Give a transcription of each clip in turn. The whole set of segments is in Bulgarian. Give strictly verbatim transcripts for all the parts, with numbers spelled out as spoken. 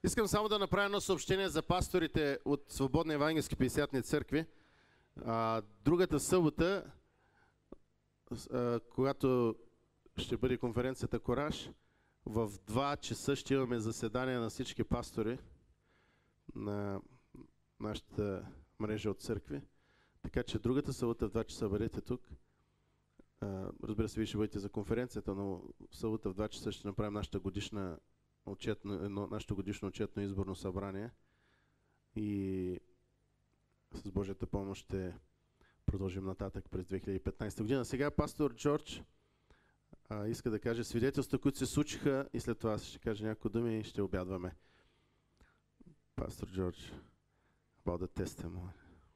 Искам само да направя едно съобщение за пасторите от Свободни евангелски петдесятни църкви. А, другата събота, а, когато ще бъде конференцията Кораж, в два часа ще имаме заседание на всички пастори на нашата мрежа от църкви. Така че другата събота в два часа бъдете тук. А, разбира се, вие ще бъдете за конференцията, но в събота в два часа ще направим нашата годишна Отчетно, нашето годишно отчетно изборно събрание и с Божията помощ ще продължим нататък през две хиляди и петнадесета година. Сега пастор Джордж а, иска да каже свидетелства, които се случиха и след това ще каже някои думи и ще обядваме. Пастор Джордж, about the testimony.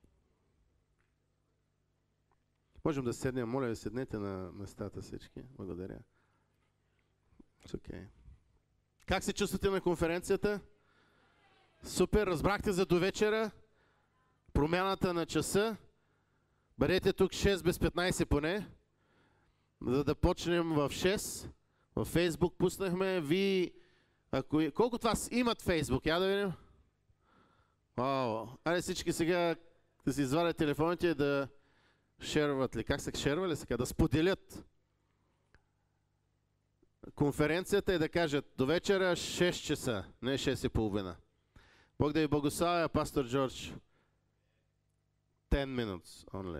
Можем да седнем, моля ви, седнете на местата всички. Благодаря. It's okay. Как се чувствате на конференцията? Супер, разбрахте за довечера? Промяната на часа? Бъдете тук шест без петнадесет поне, за да почнем в шест. В Фейсбук пуснахме. Ви, ако... Колко от вас имат Фейсбук? Я да видим. Вау! Айде всички сега да си извадят телефоните и да шерват ли? Как се шерва ли сега? Да споделят конференцията и да кажат до вечера шест часа, не шест и половина. Бог да ви благославя, пастор Джордж. ten minutes only.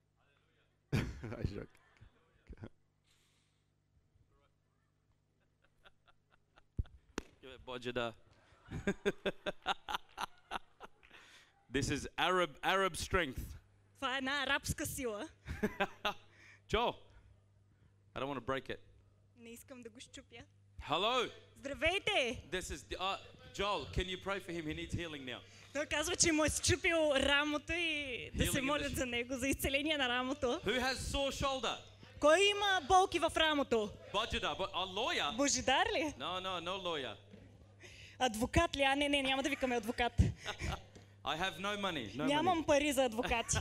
This is Arab Arab strength. Това е една арабска сила. Joel, I don't want to break it. Не искам да го щупя. Hello. Здравейте! This is uh, Joel. Can you pray for him? He needs healing now. Той казва, че му е счупил рамото и да се Healing молят in the- за него, за изцеление на рамото. Who has sore shoulder? Кой има болки в рамото? Bajada, but a lawyer? Божидар ли? No, no, no lawyer. Адвокат ли? А, не, не, няма да викаме адвокат. I have no money. No Нямам money. пари за адвокати.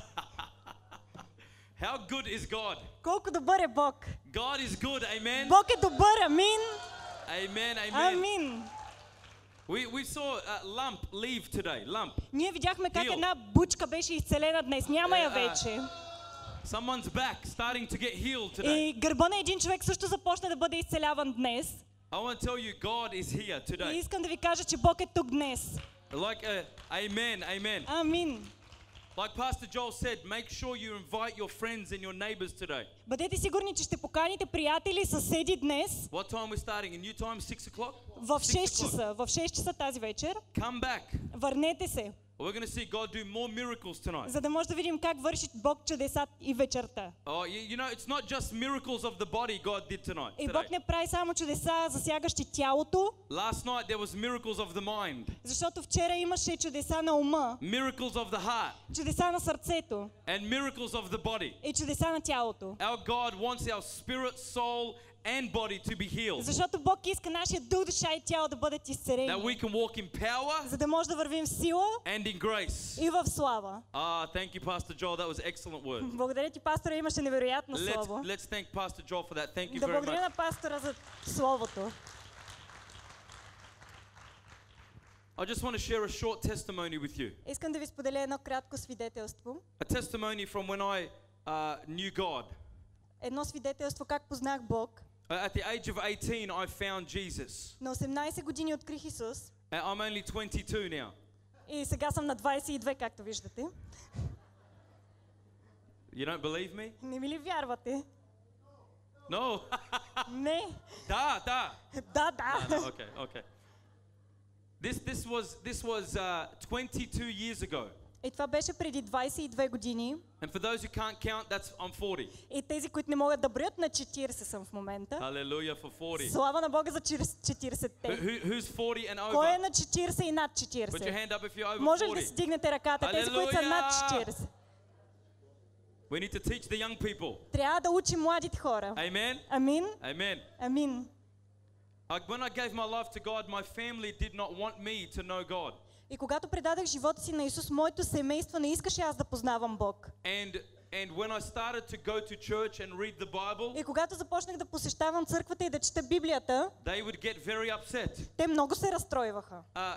How good is God? Колко добър е Бог. God is good. Amen. Бог е добър, амин. Amen. Amen. Амин. We we saw a lump leave today. Lump. Ние видяхме как Heal. една бучка беше изцелена днес. Няма я Е, а, вече. Someone's back starting to get healed today. И гърба на един човек също започна да бъде изцеляван днес. I want to tell you, God is here И today. искам да ви кажа, че Бог е тук днес. Like, uh, amen, amen. Амин. Like Pastor Joel said, make sure you invite your friends and your neighbors today. Бъдете сигурни, че ще поканите приятели и съседи днес What time are we starting? A new time, six o'clock? в Six шест o'clock. часа. В шест часа тази вечер. Come back. Върнете се, We're going to see God do more miracles tonight. за да може да видим как върши Бог чудеса и вечерта. Oh, you, you know, it's not just miracles of the body God did tonight. И Today. Бог не прави само чудеса, засягащи тялото, Last night there was miracles of the mind, защото вчера имаше чудеса на ума, miracles of the heart, чудеса на сърцето and miracles of the body. и чудеса на тялото. Our God wants our spirit, soul, and body to be healed. Защото Бог иска нашия дух, душа и тяло да бъдат That we изцелени, can walk in power за да може да вървим в сила and in grace. и в слава. Ah, thank you, Pastor Joel. That was excellent word. Благодаря ти, пастора, имаше невероятно Let's, слово. let's thank Pastor Joel for that. Thank you Да very благодаря much. на пастора за словото. I just want to share a short testimony with you. Искам да ви споделя едно кратко свидетелство. A testimony from when I uh, knew God. Едно свидетелство как познах Бог. Uh, At the age of eighteen, I found Jesus. На осемнадесет години открих Исус Uh, I'm only twenty-two now. и сега съм на двадесет и две, както виждате. You don't believe me? Не ми ли вярвате? No. Не. da, da. Да, да. No, okay, okay. This this was this was uh, twenty-two years ago. И това беше преди двадесет и две години. And for those who can't count, that's I'm forty. И тези, които не могат да броят, на четиридесет съм в момента. Hallelujah for forty. Слава на Бога за Who, четиридесетте. who- who's forty and Кой е over? на четиридесет и над Put your четиридесет? hand up if you're over Може ли да forty. си дигнете ръката? Тези, които са над Hallelujah! четиридесет. We need to teach the young people. Трябва да учим младите хора. Amen. Амин. Amen. Амин. Uh, when I gave my life to God, my family did not want me to know God. И когато предадах живота си на Исус, моето семейство не искаше аз да познавам Бог. And and when I started to go to church and read the Bible, И когато започнах да посещавам църквата и да чета Библията, they would get very upset. те много се разстройваха. Uh,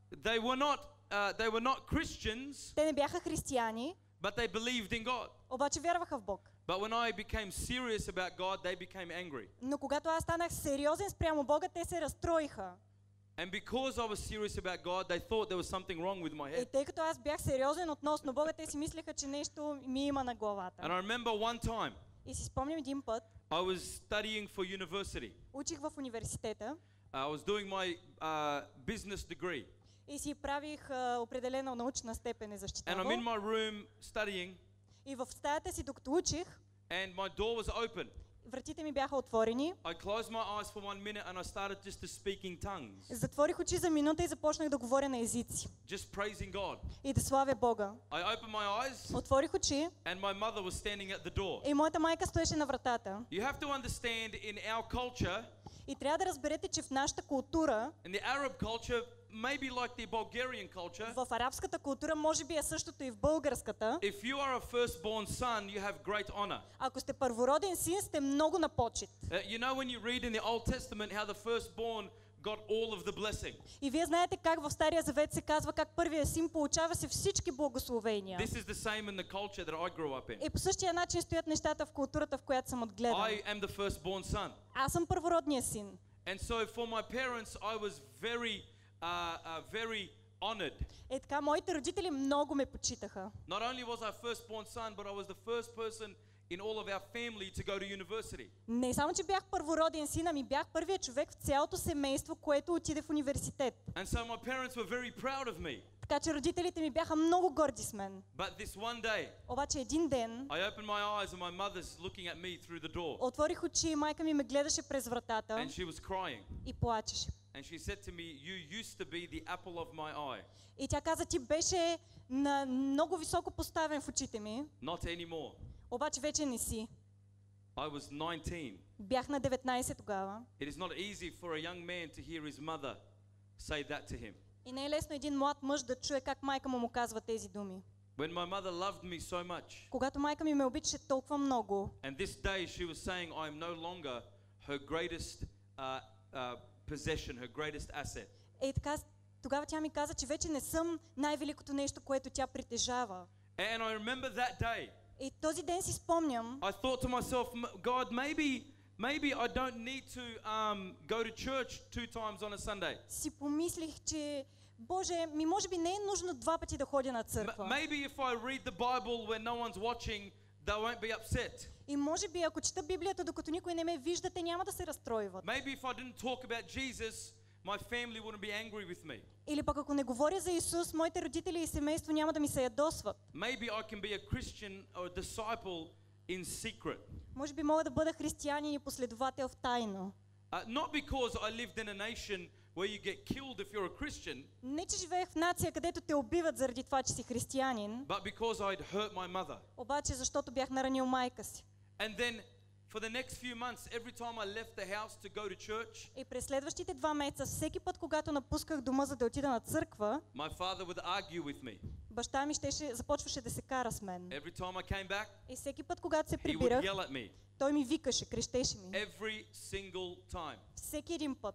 they were not uh, they were not Christians, Те не бяха християни, but they believed in God. обаче вярваха в Бог. But when I became serious about God, they became angry. Но когато аз станах сериозен спрямо Бога, те се разстроиха. And because I was serious about God, they thought there was something wrong with my И head. тъй като аз бях сериозен относно Бога, те си мислеха, че нещо ми има на And главата. I remember one time И си спомням един път, I was studying for university. учих в университета I was doing my uh, business degree. и си правих а, определена научна степен е And I'm in защитавал. my room studying, И в стаята си, докато учих, and my door was open. вратите ми бяха отворени. I closed my eyes for one minute and I started just to speak in tongues, Затворих очи за минута и започнах да говоря на езици. just praising God. И да славя Бога. I opened my eyes Отворих очи and my mother was standing at the door. и моята майка стоеше на вратата. You have to understand, in our culture, И трябва да разберете, че в нашата култура, in the Arab culture, maybe like the Bulgarian culture, в арабската култура, може би е същото и в българската, if you are a firstborn son, you have great honor. ако сте първороден син, сте много на почит. Uh, you know when you read in the Old Testament how the firstborn got all of the blessing. И вие знаете как в Стария Завет се казва как първият син получава се всички благословения. This is the same in the culture that I grew up in. И по същия начин стоят нещата в културата, в която съм отгледан. I am the firstborn son. Аз съм първородният син. And so for my parents, I was very, uh, uh, very honored. Е така, моите родители много ме почитаха. Not only was I firstborn son, but I was the first person in all of our family to go to university. Не само, че бях първороден син, ами бях първият човек в цялото семейство, което отиде в университет. And so my parents were very proud of me. Така че родителите ми бяха много горди с мен. But this one day, Обаче един ден I opened my eyes and my mother's looking at me through the door. отворих очи и майка ми ме гледаше през вратата And she was crying. и плачеше. And she said to me, you used to be the apple of my eye. И тя каза, ти беше на много високо поставен в очите ми, Not anymore. обаче вече не си. I was nineteen. Бях на деветнайсет тогава. It is not easy for a young man to hear his mother say that to him. И не е лесно един млад мъж да чуе как майка му му казва тези думи. When my mother loved me so much, Когато майка ми ме обичаше толкова много, and this day she was saying, I am no longer her greatest uh, uh, possession, her greatest asset. е така, тогава тя ми каза, че вече не съм най-великото нещо, което тя притежава. And I remember that day. И този ден си спомням, I thought to myself, "M- God, maybe, maybe I don't need to um, go to church two times on a Sunday. си помислих, че Боже, ми може би не е нужно два пъти да ходя на M- църква. maybe if I read the Bible when no one's watching, they won't be upset. И може би ако чета Библията, докато никой не ме вижда, те няма да се разстройват. Maybe if I didn't talk about Jesus, my family wouldn't be angry with me. Или пък ако не говоря за Исус, моите родители и семейство няма да ми се ядосват. Maybe I can be a Christian or a disciple in secret. Може би мога да бъда християнин и последовател в тайно. Uh, not because I lived in a nation where you get killed if you're a Christian, Не, че живеех в нация, където те убиват заради това, че си християнин, but because I'd hurt my mother. обаче защото бях наранил майка си. And then for the next few months, every time I left the house to go to church, И през следващите два месеца, всеки път, когато напусках дома, за да отида на църква, my father would argue with me. баща ми щеше, започваше да се кара с мен. Every time I came back, И всеки път, когато се he would прибирах, yell at me. той ми викаше, крещеше ми. Every single time. Всеки един път.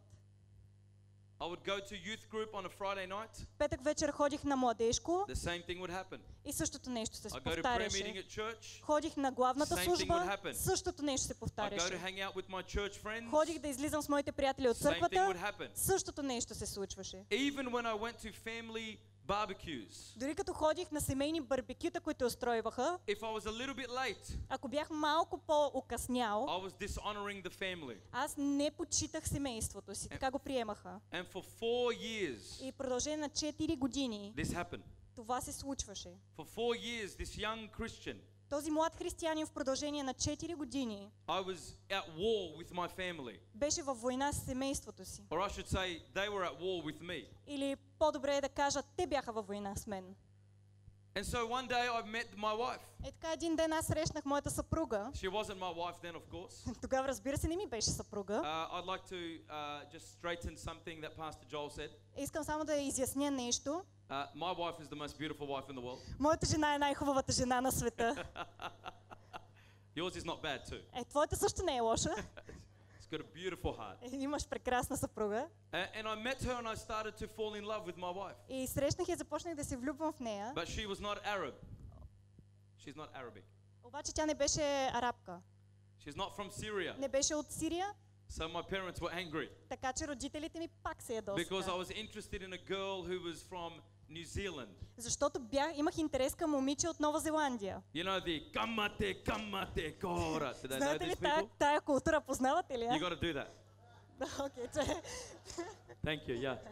I would go to youth group on a Friday night. Петък вечер ходих на младежко The same thing would happen. и същото нещо се I go to prayer meeting повтаряше. at church. Ходих на главната Same thing служба, would happen. същото нещо се I go to повтаряше. hang out with my church friends. Ходих да излизам с моите приятели от Same thing would църквата, happen. същото нещо се случваше. Even when I went to family barbecues, Дори като ходих на семейни барбекюта, които устройваха, if I was a little bit late, ако бях малко по-окъснял, I was dishonoring the family. аз не почитах семейството си, така го приемаха. And for four years, И в продължение на четири години this happened. това се случваше. For four years, this young Christian, Този млад християнин в продължение на четири години I was at war with my family. беше във война с семейството си. Or I should say, they were at war with me. Или по-добре е да кажа, те бяха във война с мен. And so one day I met my wife. Е така един ден аз срещнах моята съпруга. She wasn't my wife then, of course. Тогава, разбира се, не ми беше съпруга. Uh, I'd like to uh, just straighten something that Pastor Joel said. Искам само да изясня нещо. Uh, my wife is the most beautiful wife in the world. Моята жена е най-хубавата жена на света. Yours is not bad too. Е, твоята също не е лоша. It's got a beautiful heart. Имаш прекрасна съпруга. A- And I met her and I started to fall in love with my wife. И срещнах я, започнах да се влюбвам в нея. But she was not Arab. She's not Arabic. Обаче тя не беше арабка. She's not from Syria. Не беше от Сирия, So my parents were angry така че родителите ми пак се because I ядосаха. was interested in a girl who was from New Zealand. Защото бях, имах интерес към момиче от Нова Зеландия. You know the kamate kamate kora. Do they know Знаете ли these тая, people? тая култура, познавате ли You я? got to do that. Окей, че. Thank you. Yeah.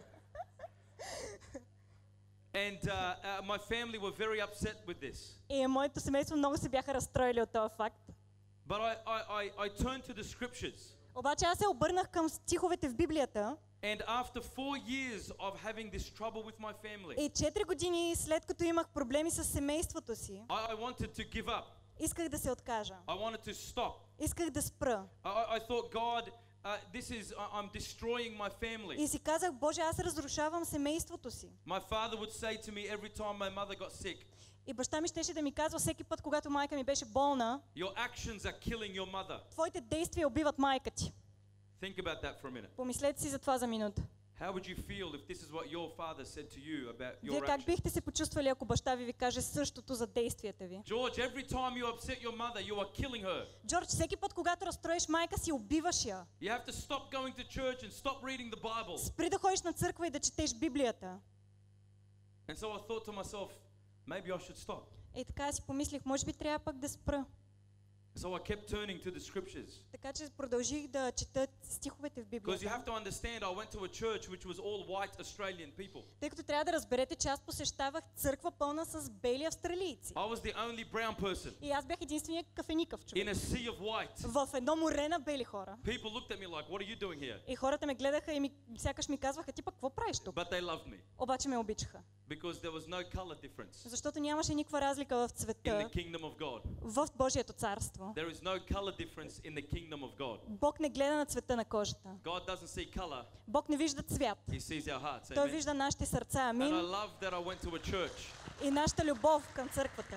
And uh, uh, my family were very upset with this. И моето семейство много се бяха разстроили от този факт. But I, I, I, I turned to the scriptures. Обаче аз се обърнах към стиховете в Библията And after four years of having this trouble with my family, и четири години след като имах проблеми с семейството си, I, I wanted to give up. исках да се откажа. I wanted to stop. Исках да спра. I, I I thought, God, uh, this is, I- I'm destroying my family. И си казах, Боже, аз разрушавам семейството си. My father would say to me every time my mother got sick, И баща ми щеше да ми казва всеки път, когато майка ми беше болна, your actions are killing your mother. твоите действия убиват майка ти. Think about that for a minute. Помислете си за това за минута. How would you feel if this is what your father said to you about Вие your как actions? бихте се почувствали, ако баща ви ви каже същото за действията ви? George, every time you upset your mother, you are killing her. Джордж, всеки път, когато разстроиш майка си, убиваш я. You have to stop going to church and stop reading the Bible. Спри да ходиш на църква и да четеш Библията. And so I thought to myself, maybe I should stop. И така си помислих, може би трябва пък да спра. So I kept turning to the scriptures. Така че продължих да чета стиховете в Because you Библията. have to understand, I went to a church which was all white Australian people. Тъй като трябва да разберете, че аз посещавах църква пълна с бели австралийци. I was the only brown person И аз бях единственият кафеникъв човек. in a sea of white. В едно море на бели хора. People looked at me like, what are you doing here? И хората ме гледаха и ми, сякаш ми казваха, ти пък какво правиш тук? But they loved me Обаче ме обичаха. because there was no color difference Защото нямаше никаква разлика в in the цвета kingdom of God. в Божието царство. There is no color difference in the kingdom of God. Бог не гледа на цвета на кожата. God doesn't see color, Бог не вижда цвят. he sees our hearts. Той Amen. вижда нашите сърца. And I Амин. love that I went to a church. И нашата любов към църквата.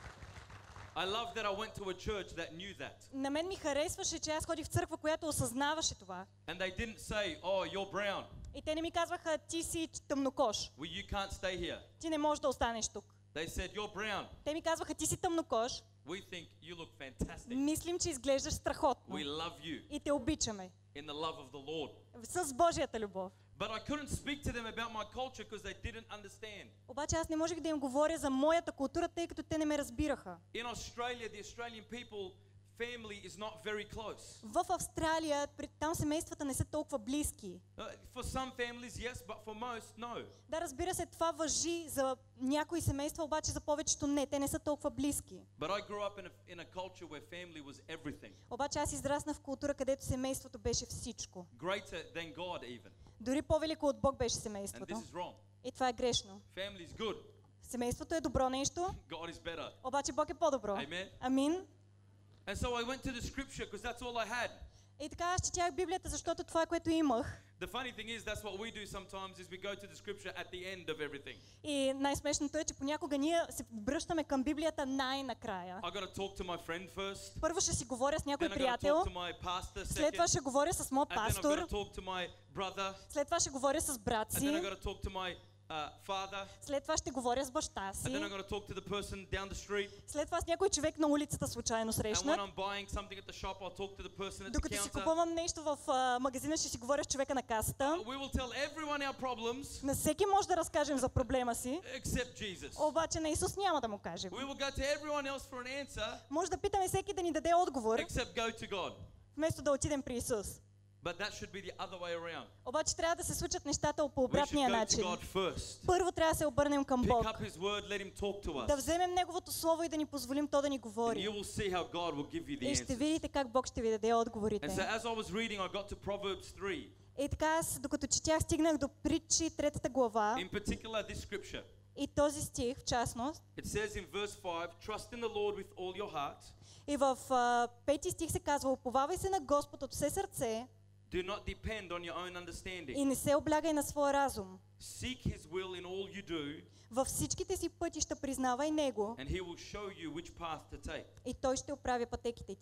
I love that I went to a church that knew that. На мен ми харесваше, че аз ходих в църква, която осъзнаваше това. And they didn't say, oh, you're brown. И те не ми казваха, ти си тъмнокож. Well, you can't stay here. Ти не можеш да останеш тук. They said, you're brown. Те ми казваха, ти си тъмнокож. We think you look fantastic. Мислим, че изглеждаш страхотно. We love you И те обичаме. in the love of the Lord. С Божията любов. But I couldn't speak to them about my culture because they didn't understand. Обаче аз не можех да им говоря за моята култура, тъй като те не ме разбираха. In Australia, the Australian people, family is not very close. В Австралия, при- там семействата не са толкова близки. Uh, for some families, yes, but for most, no. Да, разбира се, това важи за някои семейства, обаче за повечето не. Те не са толкова близки. But I grew up in a, in a culture where family was everything. Обаче аз израснах в култура, където семейството беше всичко. Greater than God even. Дори по-велико от Бог беше And семейството. this is wrong. И това е грешно. Family is good. Семейството е добро нещо, God is better. обаче Бог е по-добро. Amen. Амин. And so I went to the scripture because that's all I had. И така аз четях Библията, защото това е което имах. The funny thing is that's what we do sometimes is we go to the scripture at the end of everything. И най-смешното е, че понякога ние се връщаме към Библията най-накрая. I got to talk to my friend first. Първо ще си говоря с някой Then I got to приятел, talk to my pastor след това second. ще говоря с моят And then I've пастор, got to talk to my brother. след това ще говоря с брат And then си, I've got to talk to my uh, father. след това ще говоря с баща And then I've си, got to talk to the person down the street. след това с някой човек на улицата случайно And when срещнат. I'm buying something at the shop, I'll talk to the person at the Докато си counter. купувам нещо в а, магазина, ще си говоря с човека на касата. We will tell everyone our problems На всеки може да разкажем за проблема си, except Jesus. обаче на Исус няма да му кажем. We will go to everyone else for an answer Може да питаме всеки да ни даде отговор, except go to God. вместо да отидем при Исус. But that should be the other way around. Обаче трябва да се случат нещата по We should обратния go to начин. God first. Първо трябва да се обърнем към Pick Бог, up His word, let Him talk to да us. вземем Неговото Слово и да ни позволим то да ни And говори. you will see how God will give you the И ще answers. видите как Бог ще ви даде And so отговорите. as I was reading, I got to Proverbs three. И така аз, докато четях, стигнах до Притчи, третата глава. In particular, this scripture. И този стих, в частност, It says in verse five, trust in the Lord with all your heart. и в а, пети стих се казва: уповавай се на Господ от все сърце Do not depend on your own и understanding. не се облягай на своя разум. Seek His will in all you do, Във всичките си пътища признавай Него and He will show you which path to take. и Той ще оправя пътеките ти.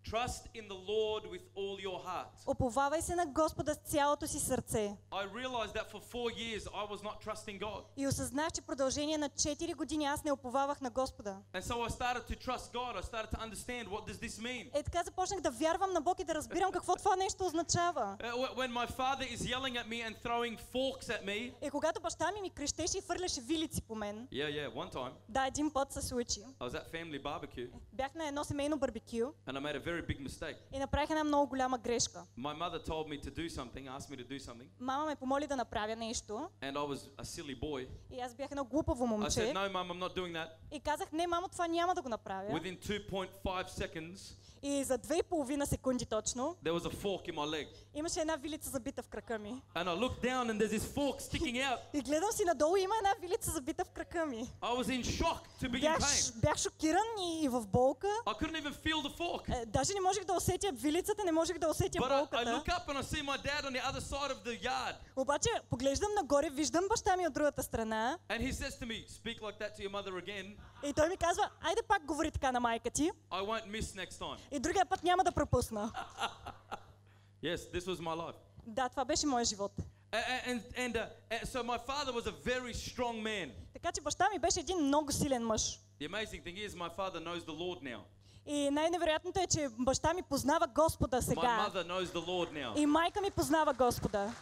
Trust in the Lord with all your heart. Уповавай се на Господа с цялото си сърце. I realized that for four years I was not trusting God. И осъзнах, че продължение на четири години аз не уповавах на Господа. And so I started to trust God. I started to understand what does this mean. Е, така започнах да вярвам на Бог и да разбирам какво това нещо означава. Uh, wh- when my father is yelling at me and throwing forks at me. И когато баща ми ми крещеше и фърляше вилици по мен. Yeah, yeah, one time. Да, един път се случи. I was at family barbecue Бях на едно семейно барбекю and I made a very big mistake. и направих една много голяма грешка. My mother told me to do something, asked me to do something, Мама ме помоли да направя нещо and I was a silly boy. и аз бях едно глупаво I said, момче no, mum, I'm not doing that. и казах, не, мамо, това няма да го направя. Within two point five seconds, И за две и половина секунди точно there was a fork in my leg. имаше една вилица забита в крака ми. And I looked down and there's this fork sticking out. И гледам си надолу и има една вилица забита в крака ми. I was in shock to be in Бях, pain. бях шокиран и, и в болка. I couldn't even feel the fork. Е, даже не можех да усетя вилицата, не можех да усетя But I, I болката. look up and I see my dad on the other side of the yard. Обаче поглеждам нагоре, виждам баща ми от другата страна And he says to me, speak like that to your mother again. и той ми казва, айде пак говори така на майка ти I won't miss next time. и другия път няма да пропусна. Yes, this was my life. Да, това беше моят живот. And, and, and, uh, and so my father was a very strong man. Така че баща ми беше един много силен мъж. The amazing thing is my father knows the Lord now. И най-невероятното е, че баща ми познава Господа My сега. mother knows the Lord now. И майка ми познава Господа.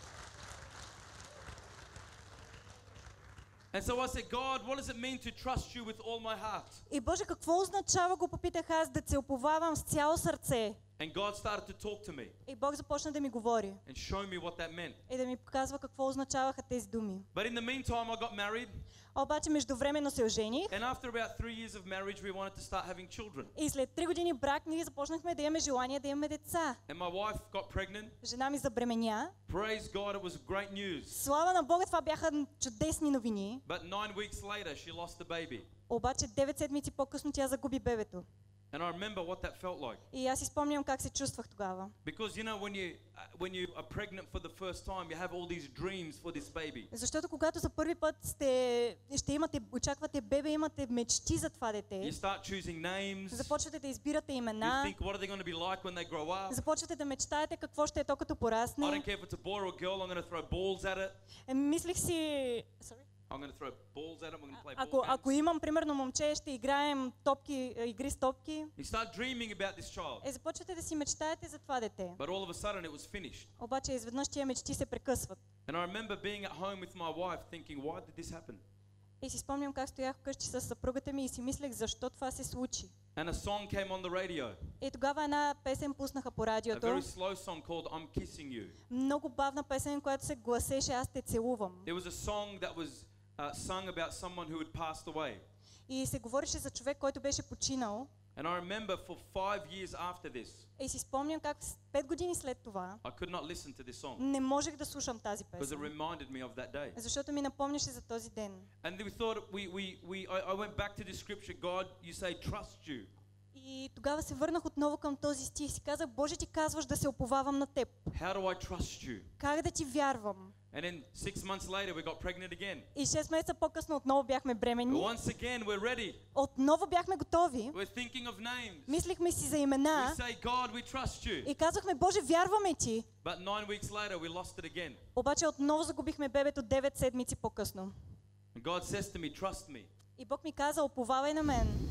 And so I said, God, what does it mean to trust you with all my heart? И Боже, какво означава, го попитах аз, да се уповавам с цяло сърце? And God started to talk to me И Бог започна да ми говори and show me what that meant. и да ми показва какво означаваха тези думи. But in the meantime, I got married. Обаче междувременно се ожених And after about three years of marriage, we wanted to start having children. и след три години брак ние започнахме да имаме желание да имаме деца. And my wife got pregnant. Жена ми забременя. Praise God, it was great news. Слава на Бога, това бяха чудесни новини. But nine weeks later, she lost the baby. Обаче девет седмици по-късно тя загуби бебето. And I remember what that felt like. И аз си спомням как се чувствах тогава. Because you know, when you uh, when you are pregnant for the first time, you have all these dreams for this baby. Защото когато за първи път сте, ще имате, очаквате бебе, имате мечти за това дете. You start choosing names. Започвате да избирате You имена. think, what are they going to be like when they grow up? Започвате да мечтаете какво ще е то като I don't порасне. care if it's a boy or a girl, I'm going to throw balls at it. Е, мислих си... Sorry? I'm going to throw balls at it, we're going to play Ако, ball ако games. имам, примерно, момче, ще играем топки, е, игри с топки. You start dreaming about this child. Е, започвате да си мечтаете за това дете. But all of a sudden, it was finished. Обаче изведнъж тия мечти се прекъсват. And I remember being at home with my wife thinking, why did this happen? И си спомням как стоях вкъщи с съпругата ми и си мислех защо това се случи. And a song came on the radio. И тогава една песен пуснаха по A радиото. very slow song called I'm Kissing You. Много бавна песен, която се гласеше Аз те целувам. It was a song that was uh, sung about someone who had passed away. И се говореше за човек, който беше починал. And I remember for five years after this, И си спомням как с- пет години след това I could not listen to this song не можех да слушам тази because it песен. reminded me of that day. Защото ми напомняше за този ден. And we thought, we, we, we, I, I went back to this scripture, God, you say trust you. И тогава се върнах отново към този стих и си казах, Боже, ти казваш да се уповавам на теб. How do I trust you? Как да ти вярвам? And then six months later, we got pregnant again. И шест месеца по-късно отново бяхме бременни. Once again, we're ready. Отново бяхме готови. We're thinking of names. Мислихме си за We имена say, God, we trust you. и казахме, Боже, вярваме ти. But nine weeks later, we lost it again. Обаче отново загубихме бебето девет седмици по-късно. And God says to me, trust me. И Бог ми каза, уповавай на мен.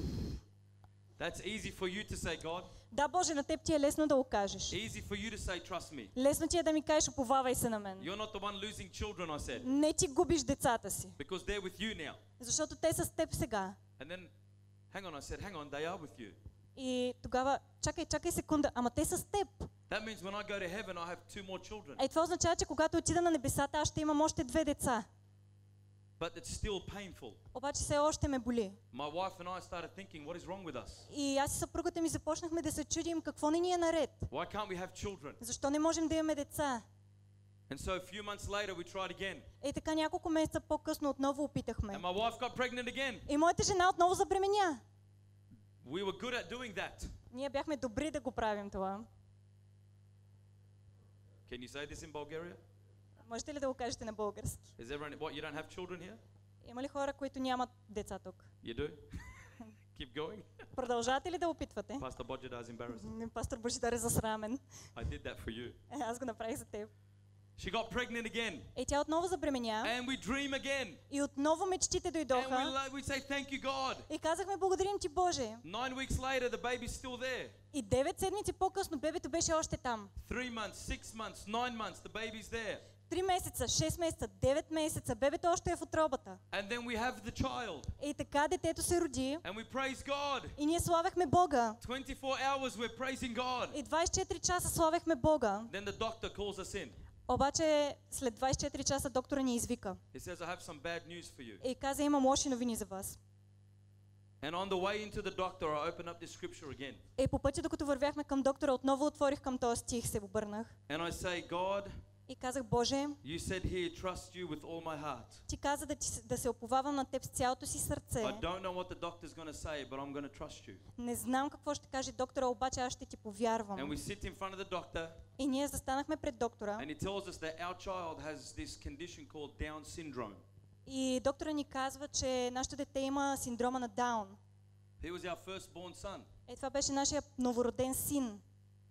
That's easy for you to say, God. Да, Боже, на теб ти е лесно да го кажеш. Easy for you to say, trust me. Лесно ти е да ми кажеш, уповавай се на мен. You're not the one losing children, I said. Не ти губиш децата си, Because they're with you now. защото те са с теб сега. And then, hang on, I said, hang on, they are with you. И тогава, чакай, чакай секунда, ама те са с теб. That means when I go to heaven, I have two more children. Е, това означава, че когато отида на небесата, аз ще имам още две деца. But it's still painful. Обаче все още ме боли. My wife and I started thinking, what is wrong with us? И аз и съпругата ми започнахме да се чудим какво не ни е наред. Why can't we have children? Защо не можем да имаме деца? And so a few months later, we tried again. Е, така няколко месеца по-късно отново опитахме. And my wife got pregnant again. И моята жена отново забременя. We were good at doing that. Ние бяхме добри да го правим това. Can you say this in Bulgaria? Можете ли да го кажете на български? Is everyone, what, you don't have children here? Има ли хора, които нямат деца тук? You do? Keep going. Продължавате ли да опитвате? Pastor Bojida is embarrassed. Пастор Божидар е засрамен. I did that for you. Е, аз го направих за теб. She got pregnant again. Е, тя отново забременя. And we dream again. И отново мечтите And we, дойдоха. lo- we say, thank you, God. И казахме, благодарим ти, Боже. Nine weeks later, the baby's still there. И девет седмици по-късно бебето беше още там. Three months, six months, nine months, the baby's there. Три месеца, шест месеца, девет месеца, бебето още е в утробата. And then we have the child. И така детето се роди. And we praise God. И ние славяхме Бога. twenty-four hours we're praising God. И двадесет и четири часа славяхме Бога. Then the doctor calls us in. Обаче след двадесет и четири часа доктора ни извика. He says, I have some bad news for you. И каза, имам лоши новини за вас. And on the way into the doctor, I open up this scripture again. И по пътя, докато вървяхме към доктора, отново отворих към този стих, се обърнах. And I say, God, И казах, Боже, you said here, trust you with all my heart. ти каза да, ти, с- да се уповавам на теб с цялото си сърце. I don't know what the doctor's going to say, but I'm going to trust you. Не знам какво ще каже доктора, обаче аз ще ти And повярвам. we sit in front of the doctor, И ние застанахме пред доктора. and he tells us that our child has this condition called Down syndrome. И доктора ни казва, че нашето дете има синдрома на Даун. He was our firstborn son. Е, това беше нашия новороден син.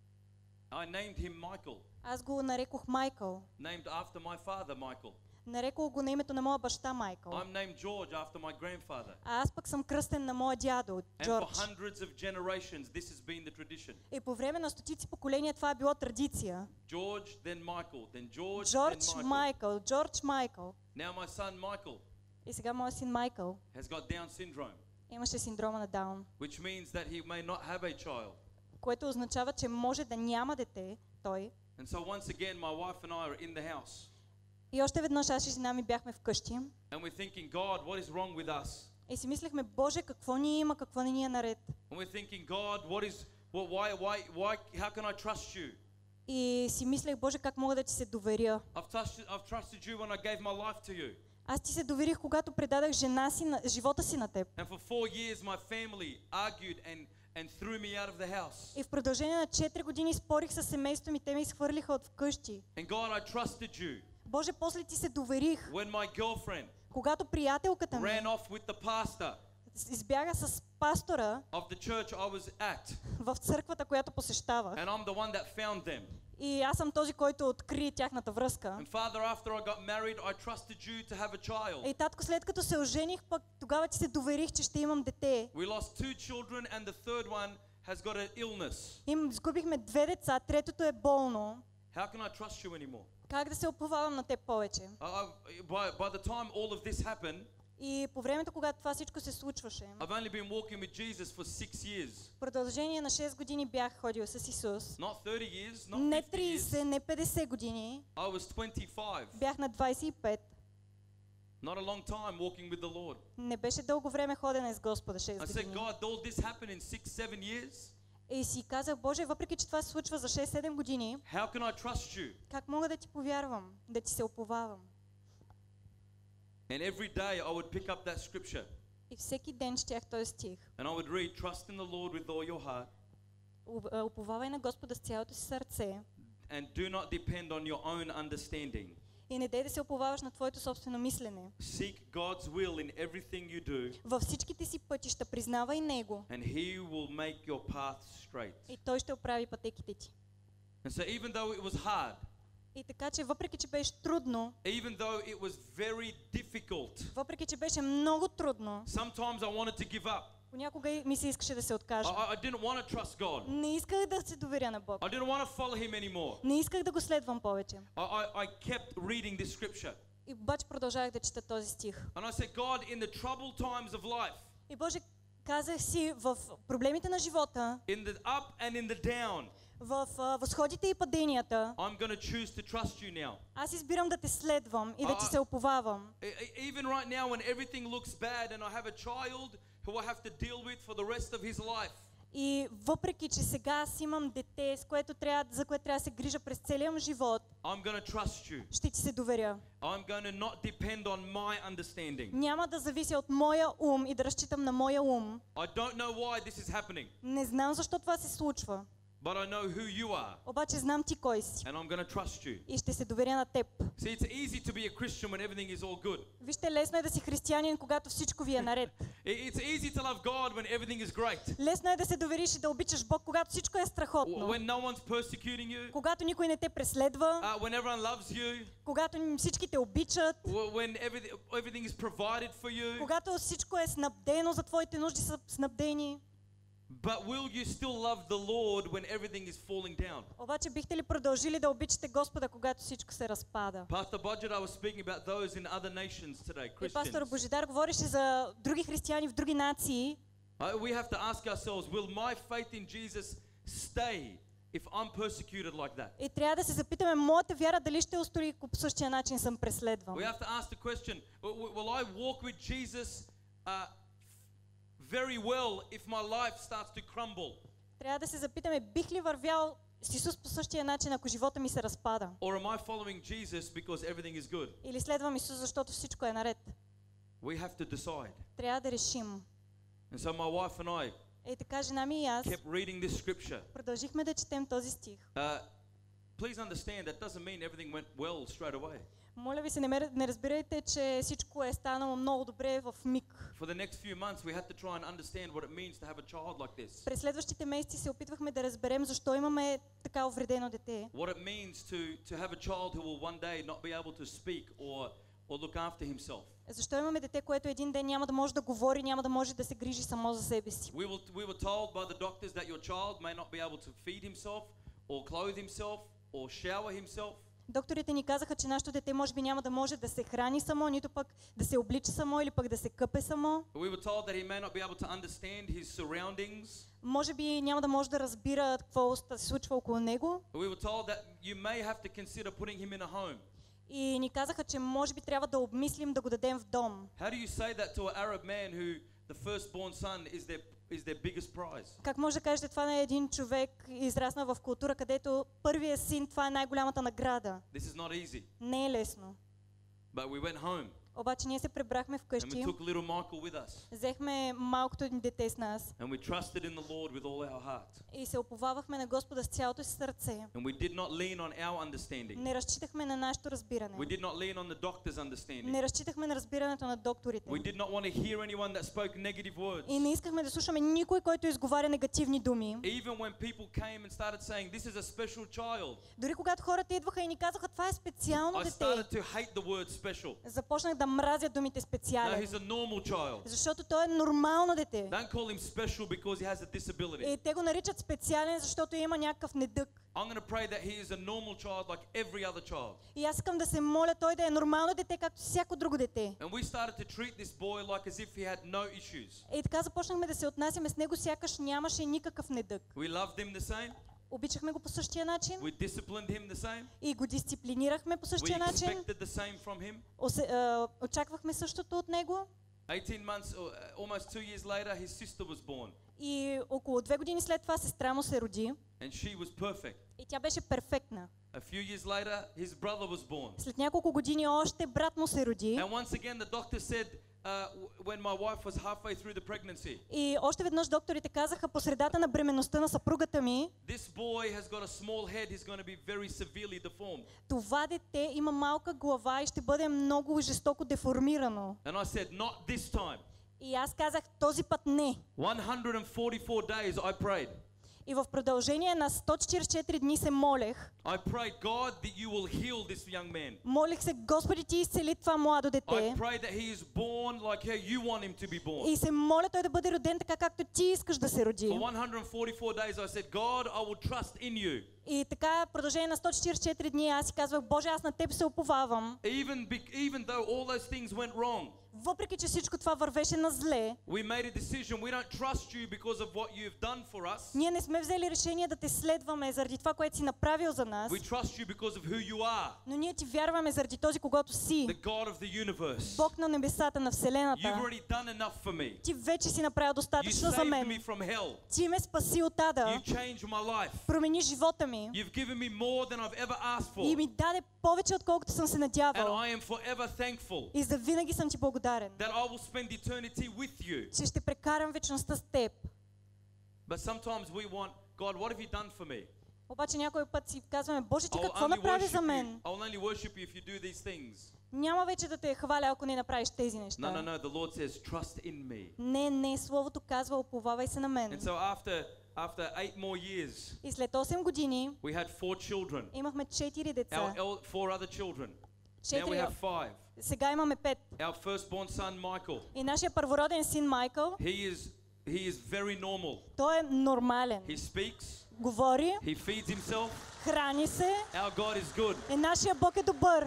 I named him Michael, Аз го нарекох Майкъл. named after my father, Michael. Нарекох го на името на моя баща Майкъл. I'm named George after my grandfather. А аз пък съм кръстен на моя дядо, And for Джордж. hundreds of generations, this has been the tradition. И по време на стотици поколения това е било традиция. George, then Michael, then George, Джордж then Michael. Майкъл, Джордж Майкъл. Now my son Michael И сега моят син Майкъл has got Down syndrome, имаше синдрома на Даун, which means that he may not have a child. което означава, че може да няма дете той. And so once again, my wife and I are in the house, И още веднъж аз и жена ми бяхме вкъщи. and we're thinking, God, what is wrong with us? И си мислехме, Боже, какво ни има, какво не ни е наред. And we're thinking, God, what is, what, why, why, why, how can I trust you? И си мислех, Боже, как мога да ти се доверя. I've trusted, I've trusted you when I gave my life to you. Аз ти се доверих, когато предадах жена си, на, живота си на теб. And for four years, my family argued and, and threw me out of the house. И в продължение на четири години спорих с семейството ми, те ме изхвърлиха от вкъщи. And God, I trusted you Боже, после ти се доверих, when my girlfriend когато приятелката ми ran off with the pastor избяга с пастора of the church I was at. в църквата, която посещавах. And I'm the one that found them. И аз съм този, който откри тяхната връзка. And Father, after I got married, I trusted you to have a child. И татко, след като се ожених, пък тогава ти се доверих, че ще имам дете. We lost two children and the third one has got an illness. Им изгубихме две деца, третото е болно. How can I trust you anymore? Как да се уповавам на теб повече? I, I, by, by the time all of this happened, И по времето, когато това всичко се случваше, I've only been walking with Jesus for six years. в продължение на шест години бях ходил с Исус. Not thirty years, not Не fifty years. тридесет, не петдесет години. I was twenty-five. Бях на двадесет и пет. Not a long time walking with the Lord. Не беше дълго време ходене с Господа, I шест said, години. God, all this happened in six, seven years. И си казах, Боже, въпреки че това се случва за шест-седем години, How can I trust you? как мога да ти повярвам, да ти се уповавам? And every day I would pick up that scripture И всеки ден четях този стих. and I would read, trust in the Lord with all your heart У- а, Уповавай на Господа с цялото си сърце and do not depend on your own understanding. и не дей да се уповаваш на твоето собствено мислене. Seek God's will in everything you do Във всичките си пътища признавай Него and He will make your path straight. и Той ще оправи пътеките ти. And so even though it was hard, И така, че въпреки, че беше трудно, even though it was very difficult, въпреки, че беше много трудно, sometimes I wanted to give up. понякога и ми се искаше да се I, откажа. I I didn't want to trust God. Не исках да се доверя на Бог. I didn't want to follow Him anymore. Не исках да го следвам повече. I, I, I kept reading this scripture. И обаче продължавах да чета този стих. And I said, God, in the troubled times of life, И Боже, казах си, в проблемите на живота, in the up and in the down, в а, възходите и паденията, I'm going to choose to trust you now. аз избирам да те следвам и да ти А- се уповавам. E- e- Even right now when everything looks bad and I have a child who I have to deal with for the rest of his life, И въпреки, че сега аз имам дете, с което трябва, за което трябва да се грижа през целия му живот, I'm going to trust you. ще ти се доверя. I'm going to not depend on my understanding. Няма да завися от моя ум и да разчитам на моя ум. I don't know why this is happening, Не знам защо това се случва. But I know who you are, Обаче знам ти кой си and I'm going to trust you. и ще се доверя на теб. See, it's easy to be a Christian when everything is all good. Вижте, лесно е да си християнин, когато всичко ви е наред. It- It's easy to love God when everything is great. Лесно е да се довериш и да обичаш Бог, когато всичко е страхотно. When no one's persecuting you, Когато никой не те преследва, uh, when everyone loves you, когато всички те обичат, w- when everything, everything is provided for you. когато всичко е снабдено, за твоите нужди са снабдени. But will you still love the Lord when everything is falling down? Обаче бихте ли продължили да обичате Господа, когато всичко се разпада? Pastor Budget, I was speaking about those in other nations today, И пастор Christians. Божидар говореше за други християни в други нации. Uh, we have to ask ourselves, will my faith in Jesus stay if I'm persecuted like that? И трябва да се запитаме, моята вяра дали ще устои, ако по същия начин съм преследван. We have to ask the question, w- w- will I walk with Jesus uh, very well if my life starts to crumble? Трябва да се запитаме, бих ли вървял с Исус по същия начин, ако живота ми се разпада? Or am I following Jesus because everything is good? Или следвам Исус, защото всичко е наред? We have to decide. Трябва да решим. And so my wife and I Ей така, жена ми и аз kept reading this scripture. продължихме да четем този стих. Uh, please understand that doesn't mean everything went well straight away. Моля ви се, не, ме, не разбирайте, че всичко е станало много добре в миг. For the next few months we had to try and understand what it means to have a child like this. През следващите месеци се опитвахме да разберем защо имаме така увредено дете. What it means to, to have a child who will one day not be able to speak or, or look after himself. Защо имаме дете, което един ден няма да може да говори, няма да може да се грижи само за себе си. We were, we were told by the doctors that your child may not be able to feed himself or clothe himself or shower himself. Докторите ни казаха, че нашето дете може би няма да може да се храни само, нито пък да се облича само или пък да се къпе само. We were told that he may not be able to understand his surroundings. Може би няма да може да разбира какво се случва около него. We were told that you may have to consider putting him in a home. И ни казаха, че може би трябва да обмислим да го дадем в дом. How do you say that to an Arab man who the firstborn son is their is their biggest prize? Как може да кажете това на един човек, израснал в култура, където първият син, това е най-голямата награда? This is not easy. Не е лесно. But we went home Обаче ние се пребрахме and we вкъщи, took little Michael with us. взехме малкото ни дете с нас And we trusted in the Lord with all our heart. и се уповавахме на Господа с цялото си сърце. And we did not lean on our understanding. Не разчитахме на нашето разбиране. We did not lean on the doctor's understanding. Не разчитахме на разбирането на докторите. We did not want to hear anyone that spoke negative words. И не искахме да слушаме никой, който изговаря негативни думи. Even when people came and started saying, this is a special child, Дори когато хората идваха и ни казаха, това е специално I дете, started to hate the word special. започнах да мразя думите No, специален. he's a normal child. Защото той е нормално дете. Don't call him special because he has a disability. И те го наричат специален, защото има някакъв недъг. I'm going to pray that he is a normal child like every other child. И аз искам да се моля той да е нормално дете, както всяко друго дете. And we started to treat this boy like as if he had no issues. И така започнахме да се отнасяме с него, сякаш нямаше никакъв недъг. We loved him the same. Обичахме го по същия начин We disciplined him the same. и го дисциплинирахме по We същия начин. expected the same from him. Осе, а, очаквахме същото от него. eighteen months, or uh, almost two years later, his sister was born. И около две години след това сестра му се роди. And she was perfect. И тя беше перфектна. A few years later, his brother was born. След няколко години още брат му се роди. And once again, the doctor said, uh, w- when my wife was halfway through the pregnancy, И още веднъж докторите казаха по средата на бременността на съпругата ми, this boy has got a small head, he's going to be very severely deformed. това дете има малка глава и ще бъде много жестоко деформирано. And I said, not this time. И аз казах, този път не. one hundred forty-four days I prayed. И в продължение на сто четиридесет и четири дни се молех. I prayed, God, that you will heal this young man. Молих се, Господи, ти изцели това младо I дете. pray that he is born like how you want him to be born. И се моля той да бъде роден така, както ти искаш да се роди. For one hundred forty-four days I said, God, I will trust in you. И така, в продължение на сто четиридесет и четири дни аз си казвах, Боже, аз на теб се уповавам. Even, be- even though all those things went wrong, Въпреки че всичко това вървеше на зле, we made a decision. We don't trust you because of what you've done for us. ние не сме взели решение да те следваме заради това, което си направил за нас, We trust you because of who you are, но ние ти вярваме заради този, когато си. the God of the universe. Бог на небесата, на You've Вселената. already done enough for me. Ти вече си направил You достатъчно за saved мен. me from hell. Ти ме спаси от ада. You changed my life. Промени живота ми. You've given me more than I've ever asked И for. ми даде повече, отколкото съм се And надявал. I am forever thankful И за винаги съм ти благодарен, that I will spend eternity with you. че ще прекарам вечността с теб. But sometimes we want God, what have you done for me? Обаче някой път си казваме, Боже, ти I'll какво only направи worship за you. мен? I'll only worship you if you do these things. Няма вече да те хваля, ако не направиш тези No, no, неща. no. The Lord says, trust in me. Не, не, Словото казва, уповавай се на And мен. so after after eight more years, И след осем години we had four children. имахме четири Our деца. el- four other children. Now we Четири. have five. Сега имаме пет. Our firstborn son Michael. И нашия първороден син Майкъл, He is he is very normal. той е нормален. He speaks. Говори, He feeds himself. храни се. Our God is good. И нашия Бог е добър.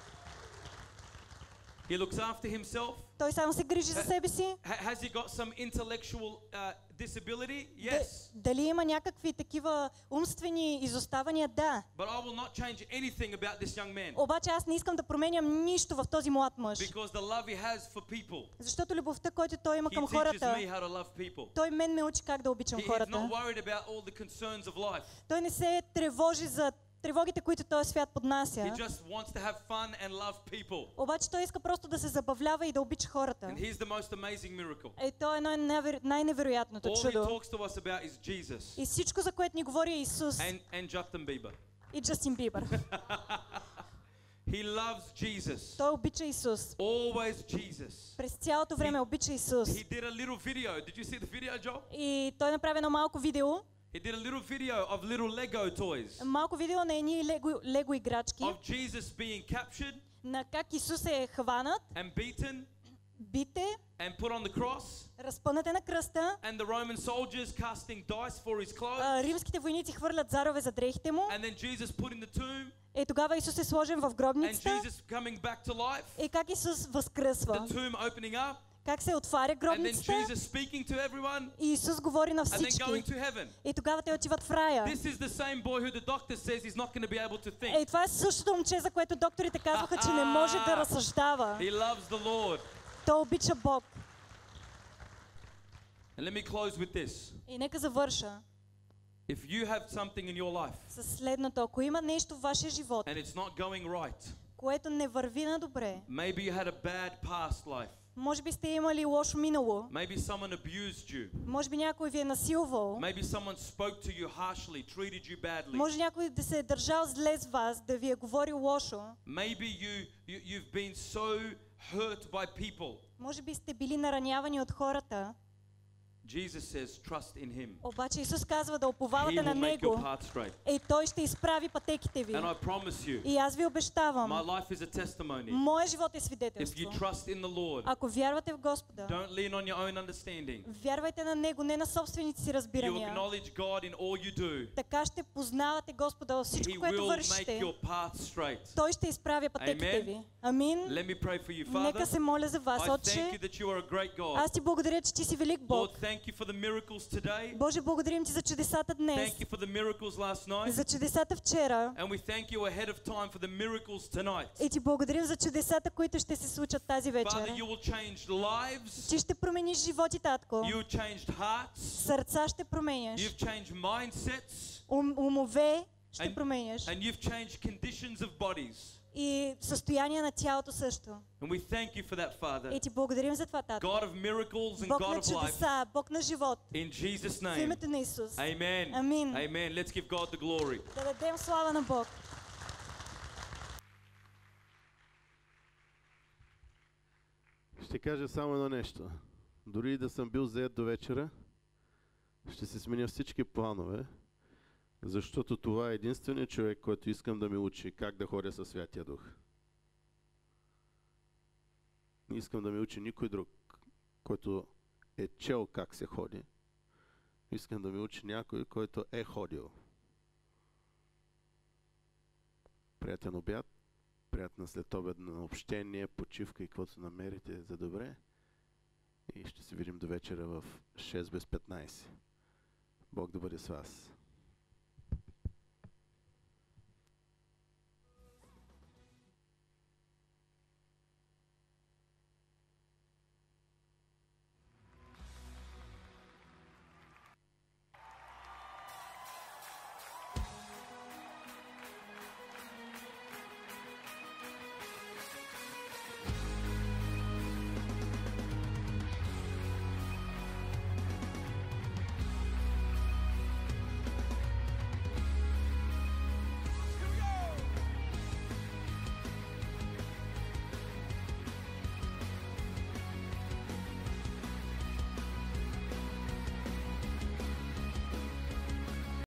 He looks after himself. Той само се грижи за себе си. Ha- has he got some intellectual uh, disability? Д- Yes. Дали има някакви такива умствени изоставания? Да. But I will not change anything about this young man. Обаче аз не искам да променям нищо в този млад мъж. Because the love he has for people. Защото любовта, която той има He към teaches хората, me how to love people. той мен ме учи как да обичам He, he's хората. not worried about all the concerns of life. Той не се тревожи за тревогите, които този свят поднася. He just wants to have fun and love people. Обаче той иска просто да се забавлява и да обича хората. And here's the most amazing miracle. Е, то е едно най- най-невероятното All he чудо. talks to us about is Jesus И всичко, за което ни говори, е Исус and, and Justin Bieber. и Джастин Бибър. He loves Jesus. Той обича Исус. Always Jesus. През цялото време обича Исус. He did a little video. Did you see the video, Joel? И той направи едно малко видео. He did a little video of little Lego toys. Малко видео на едни лего, лего играчки. Of Jesus being captured На как Исус е хванат, and beaten бите, and put on the cross. разпънат е на кръста. And the Roman soldiers casting dice for his clothes. А, римските войници хвърлят зарове за дрехите му. And then Jesus put in the tomb. Е, тогава Исус е сложен в And гробницата. Jesus coming back to life. И как Исус възкръсва. The tomb opening up. Как се отваря And then гробницата. Jesus speaking to everyone. И Исус говори на And then going всички. to heaven. И тогава те отиват в рая. This is the same boy who the doctor says he's not going to be able to think. Ей, това е същото момче, за което докторите казваха, че не може да разсъждава. He loves the Lord. Той обича Бог. And let me close with this. И нека завърша If you have something in your life с следното. Ако има нещо в вашия живот, and it's not going right, което не върви на добре, maybe you had a bad past life. може би сте имали лошо минало, Maybe someone abused you. може би някой ви е насилвал, Maybe someone spoke to you harshly, treated you badly. може някой да се е държал зле с вас, да ви е говорил лошо, Maybe you, you you've been so hurt by people. може би сте били наранявани от хората, Jesus says, trust in him. обаче Исус казва да He уповавате на will make your Него. path straight. Ей, Той ще изправи пътеките ви. And I promise you, И аз ви my обещавам, life is a testimony. моят живот е If you свидетелство. trust in the Lord, Ако вярвате в Господа, don't lean on your own understanding. вярвайте на Него, не на собствените си You разбирания. acknowledge God in all you do. Така ще познавате Господа във всичко, He което will make вършите. your path straight. Той ще изправя пътеките Amen. ви. Амин. Let me pray for you, Нека Father. се моля за вас, I thank you Отче. that you are a great God. Аз ти благодаря, че ти си велик Бог. Lord, thank you for the miracles today. Боже, благодарим ти за чудесата днес, Thank you for the miracles last night. за чудесата вчера. And we thank you ahead of time for the miracles tonight. И ти благодарим за чудесата, които ще се случат тази Father, вечер. you will change lives. Ти ще промениш животи, татко. You have changed hearts. Сърца ще променяш. You've changed mindsets. Ум, умове ще And- променяш. And you've changed conditions of bodies. И състояние на тялото също. And we thank you for that, И Father. ти благодарим за това, татко. God of miracles and Бог God на of life. чудеса, Бог на живот. In Jesus' В name. името на Исус. Amen. Амин. Amen. Let's give God the glory. Да дадем слава на Бог. Ще кажа само едно нещо. Дори и да съм бил зает до вечера, ще се сменя всички планове, защото това е единственият човек, който искам да ме учи как да ходя със Святия Дух. Не искам да ме учи никой друг, който е чел как се ходи. Искам да ме учи някой, който е ходил. Приятен обяд, приятна следобедно общение, почивка и каквото намерите за добре. И ще се видим до вечера в шест без петнайсет. Бог да бъде с вас.